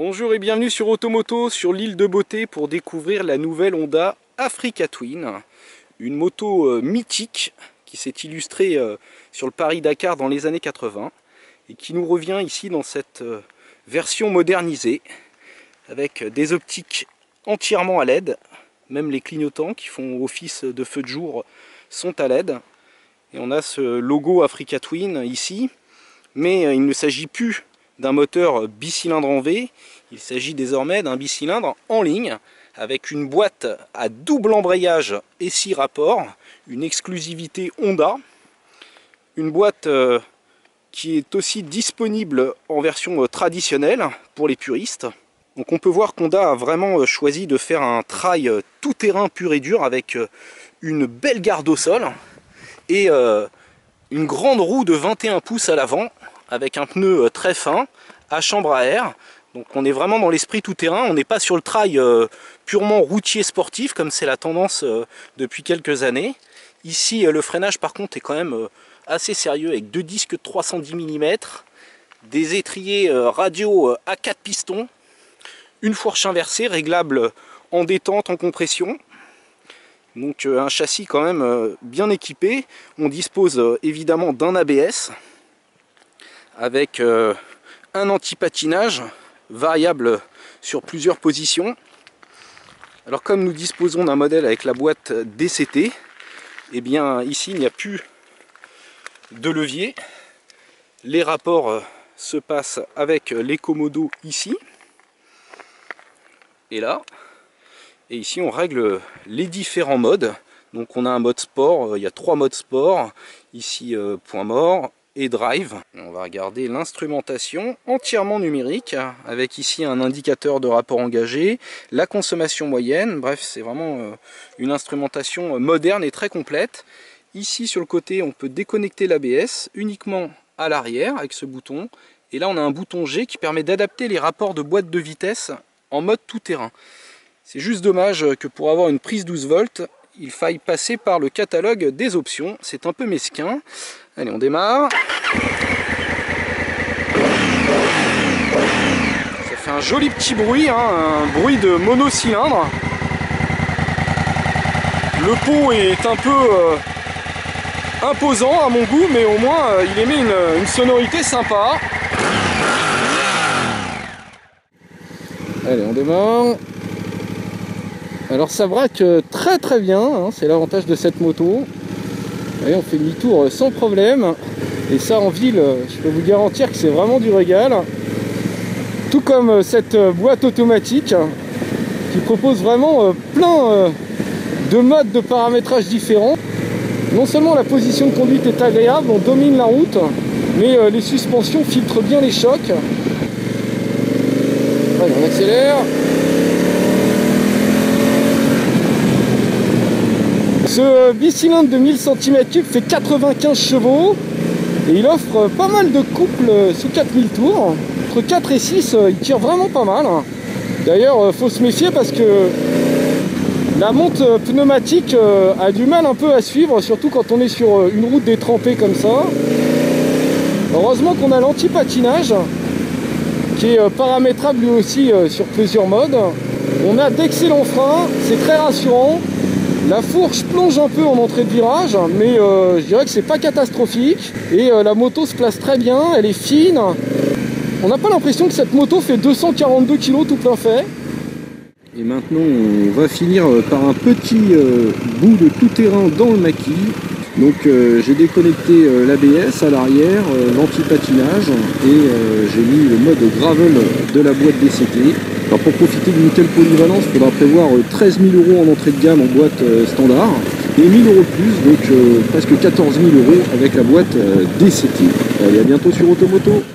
Bonjour et bienvenue sur Automoto, sur l'île de Beauté pour découvrir la nouvelle Honda Africa Twin. Une moto mythique qui s'est illustrée sur le Paris-Dakar dans les années 80 et qui nous revient ici dans cette version modernisée avec des optiques entièrement à LED. Même les clignotants qui font office de feu de jour sont à LED. Et on a ce logo Africa Twin ici, mais il ne s'agit plus d'un moteur bicylindre en V, il s'agit désormais d'un bicylindre en ligne avec une boîte à double embrayage et 6 rapports, une exclusivité Honda, une boîte qui est aussi disponible en version traditionnelle pour les puristes. Donc on peut voir qu'Honda a vraiment choisi de faire un trail tout-terrain pur et dur avec une belle garde au sol et une grande roue de 21 pouces à l'avant avec un pneu très fin à chambre à air. Donc on est vraiment dans l'esprit tout-terrain, on n'est pas sur le trail purement routier sportif comme c'est la tendance depuis quelques années. Ici le freinage par contre est quand même assez sérieux avec deux disques de 310 mm, des étriers radio à 4 pistons, une fourche inversée réglable en détente, en compression. Donc un châssis quand même bien équipé. On dispose évidemment d'un ABS avec un anti-patinage variable sur plusieurs positions. Alors comme nous disposons d'un modèle avec la boîte DCT, et bien ici il n'y a plus de levier. Les rapports se passent avec les commodos ici et là. Et ici on règle les différents modes. Donc on a un mode sport, il y a 3 modes sport. Ici point mort et drive. On va regarder l'instrumentation entièrement numérique avec ici un indicateur de rapport engagé, la consommation moyenne. Bref, c'est vraiment une instrumentation moderne et très complète. Ici sur le côté on peut déconnecter l'ABS uniquement à l'arrière avec ce bouton. Et là on a un bouton G qui permet d'adapter les rapports de boîte de vitesse en mode tout-terrain. C'est juste dommage que pour avoir une prise 12 volts, il faille passer par le catalogue des options. C'est un peu mesquin. Allez, on démarre. Ça fait un joli petit bruit, hein, un bruit de monocylindre. Le pot est un peu imposant à mon goût, mais au moins il émet une sonorité sympa. Allez, on démarre. Alors ça braque très très bien, hein, c'est l'avantage de cette moto. Allez, on fait demi-tour sans problème. Et ça en ville, je peux vous garantir que c'est vraiment du régal. Tout comme cette boîte automatique qui propose vraiment plein de modes de paramétrage différents. Non seulement la position de conduite est agréable, on domine la route, mais les suspensions filtrent bien les chocs. Allez, on accélère. Ce bicylindre de 1000 cm3 fait 95 chevaux et il offre pas mal de couples sous 4000 tours. Entre 4 et 6, il tire vraiment pas mal. D'ailleurs, faut se méfier parce que la monte pneumatique a du mal un peu à suivre, surtout quand on est sur une route détrempée comme ça. Heureusement qu'on a l'anti-patinage qui est paramétrable lui aussi sur plusieurs modes. On a d'excellents freins, c'est très rassurant. La fourche plonge un peu en entrée de virage, mais je dirais que c'est pas catastrophique. Et la moto se place très bien, elle est fine. On n'a pas l'impression que cette moto fait 242 kg tout plein fait. Et maintenant on va finir par un petit bout de tout-terrain dans le maquis. Donc j'ai déconnecté l'ABS à l'arrière, l'anti-patinage et j'ai mis le mode gravel de la boîte DCT. Alors pour profiter d'une telle polyvalence, il faudra prévoir 13 000 € en entrée de gamme en boîte standard et 1 000 € de plus, donc presque 14 000 € avec la boîte DCT. Allez, à bientôt sur Automoto.